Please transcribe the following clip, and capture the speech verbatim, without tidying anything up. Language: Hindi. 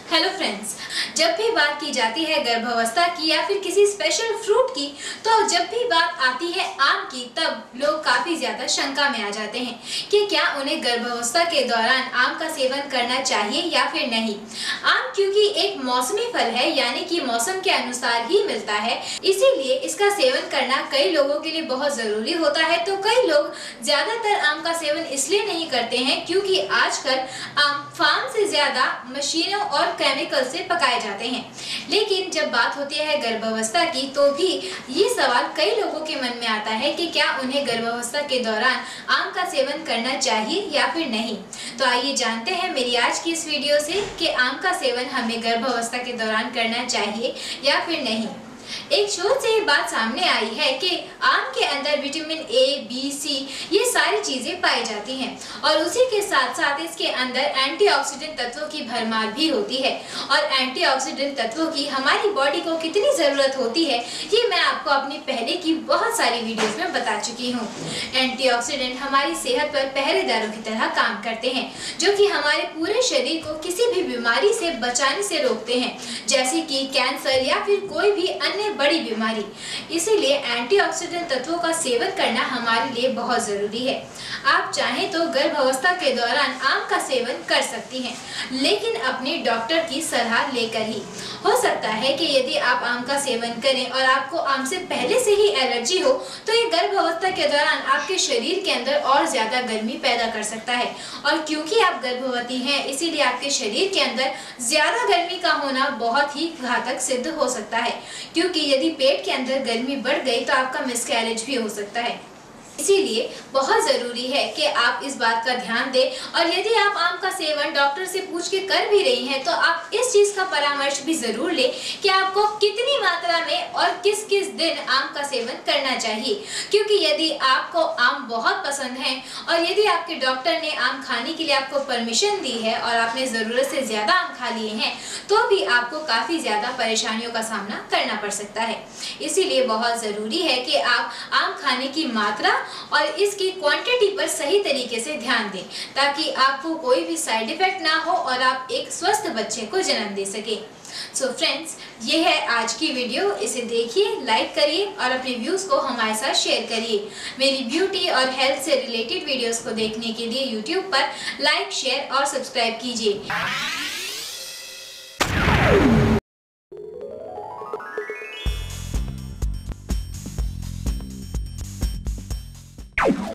हेलो फ्रेंड्स, जब भी बात की जाती है गर्भावस्था की या फिर किसी स्पेशल फ्रूट की, तो जब भी बात आती है आम की, तब लोग काफी ज्यादा शंका में आ जाते हैं कि क्या उन्हें गर्भावस्था के दौरान आम का सेवन करना चाहिए या फिर नहीं। आम क्योंकि एक मौसमी फल है, यानी कि मौसम के अनुसार ही मिलता है, इसीलिए इसका सेवन करना कई लोगों के लिए बहुत जरूरी होता है। तो कई लोग ज्यादातर आम का सेवन इसलिए नहीं करते हैं क्योंकि आजकल आम फार्म से ज्यादा मशीनों और केमिकल से पकाए जाते हैं। लेकिन जब बात होती है गर्भावस्था की, तो भी ये सवाल कई लोगों के मन में आता है कि क्या उन्हें गर्भावस्था के दौरान आम का सेवन करना चाहिए या फिर नहीं। तो आइए जानते हैं मेरी आज की इस वीडियो से कि आम का सेवन हमें गर्भावस्था के दौरान करना चाहिए या फिर नहीं। एक शोध से ये बात सामने आई है कि आम के अंदर विटामिन ए, बी, सी ये सारी चीजें पाई जाती हैं और उसी के साथ साथ इसके अंदर एंटीऑक्सीडेंट तत्वों की भरमार भी होती है। और एंटीऑक्सीडेंट तत्वों की हमारी बॉडी को कितनी जरूरत होती है, ये मैं आपको अपनी पहले की बहुत सारी वीडियोस में बता चुकी हूँ। एंटीऑक्सीडेंट हमारी सेहत पर पहरेदारों की तरह काम करते हैं, जो कि हमारे पूरे शरीर को किसी भी बीमारी से बचाने से रोकते हैं, जैसे कि कैंसर या फिर कोई भी अन्य बड़ी बीमारी। इसीलिए एंटीऑक्सीडेंट तत्वों का सेवन करना हमारे लिए बहुत जरूरी है। आप चाहें तो गर्भावस्था के दौरान आम का सेवन कर सकती हैं, लेकिन अपने डॉक्टर की सलाह लेकर ही। हो सकता है कि यदि आप आम का सेवन करें और आपको आम से पहले से ही एलर्जी हो, तो ये गर्भावस्था के दौरान आपके शरीर के अंदर और ज्यादा गर्मी पैदा कर सकता है। और क्योंकि आप गर्भवती हैं, इसीलिए आपके शरीर के अंदर ज्यादा गर्मी का होना बहुत ही घातक सिद्ध हो सकता है, क्योंकि यदि पेट के अंदर गर्मी बढ़ गई तो आपका मिसकैरेज भी हो सकता है। इसीलिए बहुत जरूरी है कि आप इस बात का ध्यान दें। और यदि आप आम का सेवन डॉक्टर से पूछ के कर भी रही हैं, तो आप इस चीज का परामर्श भी जरूर लें कि आपको कितनी मात्रा में और किस किस दिन आम का सेवन करना चाहिए। क्योंकि यदि आपको आम बहुत पसंद है और यदि आपके डॉक्टर ने आम खाने के लिए आपको परमिशन दी है और आपने जरूरत से ज्यादा आम खा लिए हैं, तो भी आपको काफी ज्यादा परेशानियों का सामना करना पड़ सकता है। इसीलिए बहुत जरूरी है कि आप आम खाने की मात्रा और इसकी क्वांटिटी पर सही तरीके से ध्यान दें, ताकि आपको कोई भी साइड इफेक्ट ना हो और आप एक स्वस्थ बच्चे को जन्म दे सके। सो फ्रेंड्स, ये है आज की वीडियो। इसे देखिए, लाइक करिए और अपने व्यूज को हमारे साथ शेयर करिए। मेरी ब्यूटी और हेल्थ से रिलेटेड वीडियोस को देखने के लिए यूट्यूब पर लाइक, शेयर और सब्सक्राइब कीजिए।